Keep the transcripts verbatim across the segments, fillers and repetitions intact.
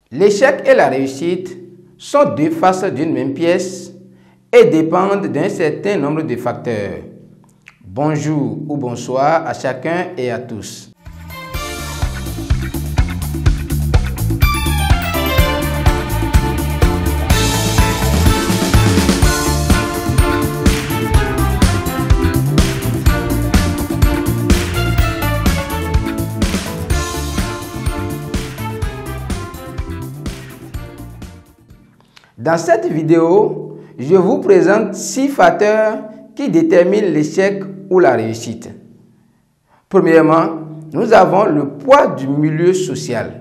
L'échec et la réussite sont deux faces d'une même pièce et dépendent d'un certain nombre de facteurs. Bonjour ou bonsoir à chacun et à tous. Dans cette vidéo, je vous présente six facteurs qui déterminent l'échec ou la réussite. Premièrement, nous avons le poids du milieu social.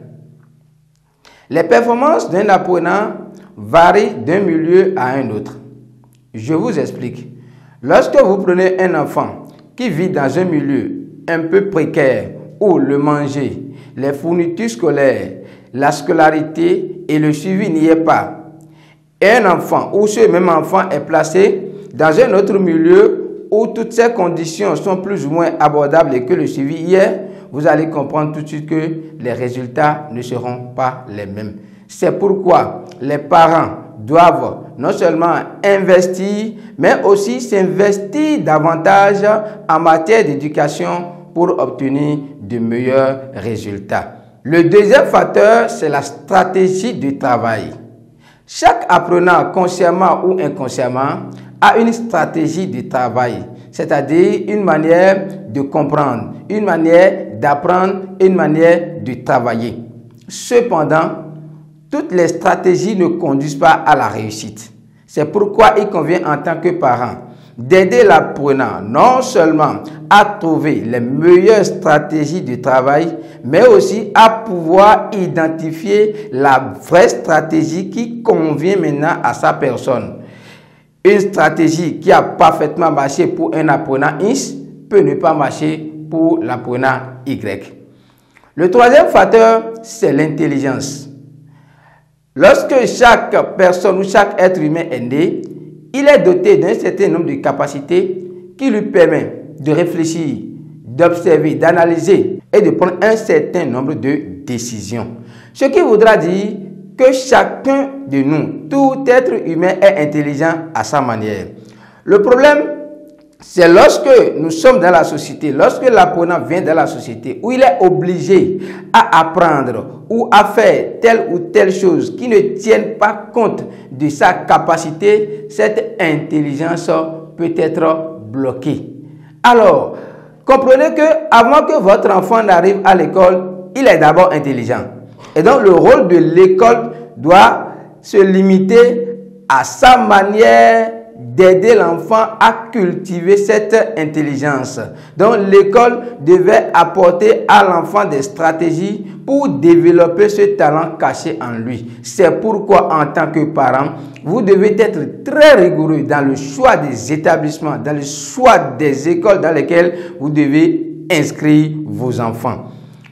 Les performances d'un apprenant varient d'un milieu à un autre. Je vous explique. Lorsque vous prenez un enfant qui vit dans un milieu un peu précaire où le manger, les fournitures scolaires, la scolarité et le suivi n'y est pas, et un enfant ou ce même enfant est placé dans un autre milieu où toutes ces conditions sont plus ou moins abordables et que le suivi y est, vous allez comprendre tout de suite que les résultats ne seront pas les mêmes. C'est pourquoi les parents doivent non seulement investir, mais aussi s'investir davantage en matière d'éducation pour obtenir de meilleurs résultats. Le deuxième facteur, c'est la stratégie de travail. Chaque apprenant, consciemment ou inconsciemment, a une stratégie de travail, c'est-à-dire une manière de comprendre, une manière d'apprendre, une manière de travailler. Cependant, toutes les stratégies ne conduisent pas à la réussite. C'est pourquoi il convient en tant que parent d'aider l'apprenant non seulement à trouver les meilleures stratégies de travail, mais aussi à pouvoir identifier la vraie stratégie qui convient maintenant à sa personne. Une stratégie qui a parfaitement marché pour un apprenant X peut ne pas marcher pour l'apprenant Y. Le troisième facteur, c'est l'intelligence. Lorsque chaque personne ou chaque être humain est né, il est doté d'un certain nombre de capacités qui lui permettent de réfléchir, d'observer, d'analyser et de prendre un certain nombre de décisions. Ce qui voudra dire que chacun de nous, tout être humain est intelligent à sa manière. Le problème, c'est lorsque nous sommes dans la société, lorsque l'apprenant vient dans la société où il est obligé à apprendre ou à faire telle ou telle chose qui ne tienne pas compte de sa capacité, cette intelligence peut être bloquée. Alors, comprenez que avant que votre enfant n'arrive à l'école, il est d'abord intelligent. Et donc, le rôle de l'école doit se limiter à sa manière d'aider l'enfant à cultiver cette intelligence. Donc, l'école devait apporter à l'enfant des stratégies pour développer ce talent caché en lui. C'est pourquoi, en tant que parent, vous devez être très rigoureux dans le choix des établissements, dans le choix des écoles dans lesquelles vous devez inscrire vos enfants.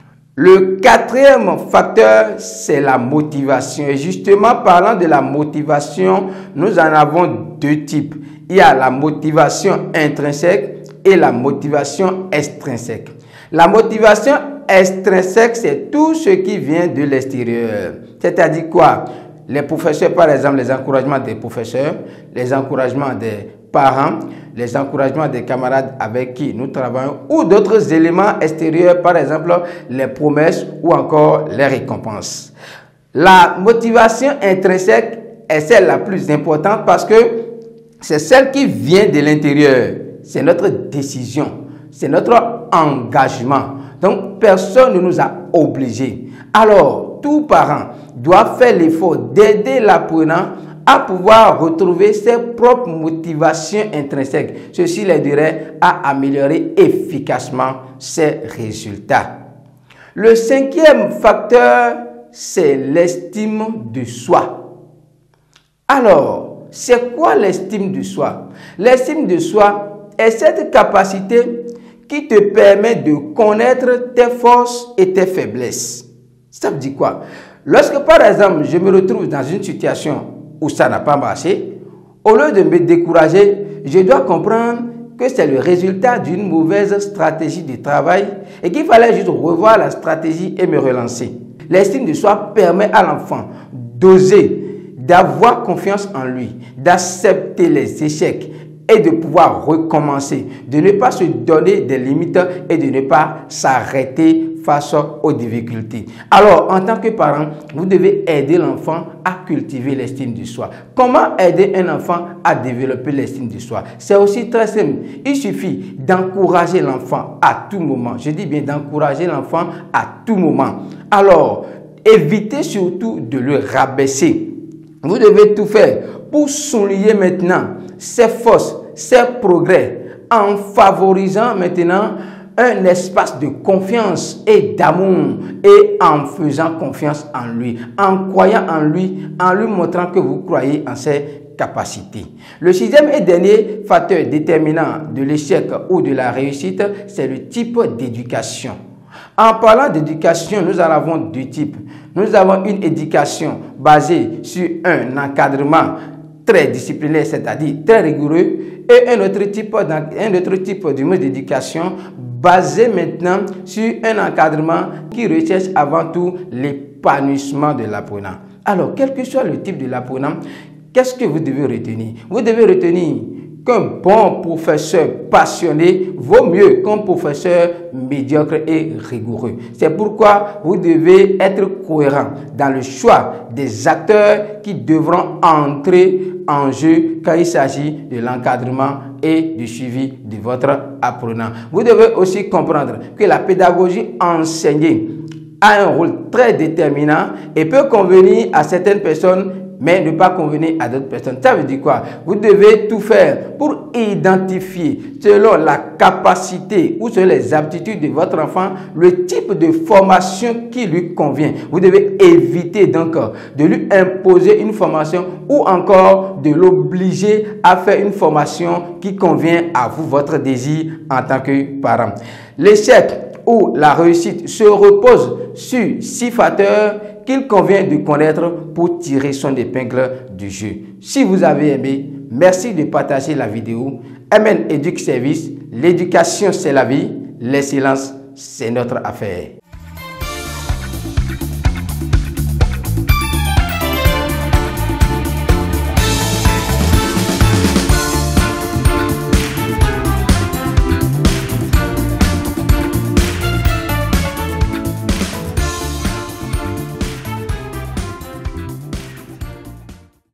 Le quatrième facteur, c'est la motivation. Et justement, parlant de la motivation, nous en avons deux types. Il y a la motivation intrinsèque et la motivation extrinsèque. La motivation extrinsèque, c'est tout ce qui vient de l'extérieur. C'est-à-dire quoi? Les professeurs, par exemple, les encouragements des professeurs, les encouragements des parents, les encouragements des camarades avec qui nous travaillons ou d'autres éléments extérieurs, par exemple les promesses ou encore les récompenses. La motivation intrinsèque est celle la plus importante parce que c'est celle qui vient de l'intérieur. C'est notre décision, c'est notre engagement. Donc personne ne nous a obligés. Alors tout parent doit faire l'effort d'aider l'apprenant à pouvoir retrouver ses propres motivations intrinsèques. Ceci l'aiderait à améliorer efficacement ses résultats. Le cinquième facteur, c'est l'estime de soi. Alors, c'est quoi l'estime de soi? L'estime de soi est cette capacité qui te permet de connaître tes forces et tes faiblesses. Ça veut dire quoi? Lorsque, par exemple, je me retrouve dans une situation où ça n'a pas marché, au lieu de me décourager, je dois comprendre que c'est le résultat d'une mauvaise stratégie de travail et qu'il fallait juste revoir la stratégie et me relancer. L'estime de soi permet à l'enfant d'oser, d'avoir confiance en lui, d'accepter les échecs et de pouvoir recommencer, de ne pas se donner des limites et de ne pas s'arrêter face aux difficultés. Alors, en tant que parent, vous devez aider l'enfant à cultiver l'estime de soi. Comment aider un enfant à développer l'estime de soi? C'est aussi très simple. Il suffit d'encourager l'enfant à tout moment. Je dis bien d'encourager l'enfant à tout moment. Alors, évitez surtout de le rabaisser. Vous devez tout faire pour souligner maintenant ses forces, ses progrès, en favorisant maintenant un espace de confiance et d'amour et en faisant confiance en lui, en croyant en lui, en lui montrant que vous croyez en ses capacités. Le sixième et dernier facteur déterminant de l'échec ou de la réussite, c'est le type d'éducation. En parlant d'éducation, nous en avons deux types. Nous avons une éducation basée sur un encadrement très disciplinaire, c'est-à-dire très rigoureux, et un autre type, un autre type de mode d'éducation basé maintenant sur un encadrement qui recherche avant tout l'épanouissement de l'apprenant. Alors, quel que soit le type de l'apprenant, qu'est-ce que vous devez retenir? Vous devez retenir qu'un bon professeur passionné vaut mieux qu'un professeur médiocre et rigoureux. C'est pourquoi vous devez être cohérent dans le choix des acteurs qui devront entrer en jeu quand il s'agit de l'encadrement et du suivi de votre apprenant. Vous devez aussi comprendre que la pédagogie enseignée a un rôle très déterminant et peut convenir à certaines personnes, mais ne pas convenir à d'autres personnes. Ça veut dire quoi? Vous devez tout faire pour identifier, selon la capacité ou selon les aptitudes de votre enfant, le type de formation qui lui convient. Vous devez éviter donc de lui imposer une formation ou encore de l'obliger à faire une formation qui convient à vous, votre désir en tant que parent. L'échec ou la réussite se repose sur six facteurs qu'il convient de connaître pour tirer son épingle du jeu. Si vous avez aimé, merci de partager la vidéo. M N Educ Service, l'éducation c'est la vie, l'excellence c'est notre affaire.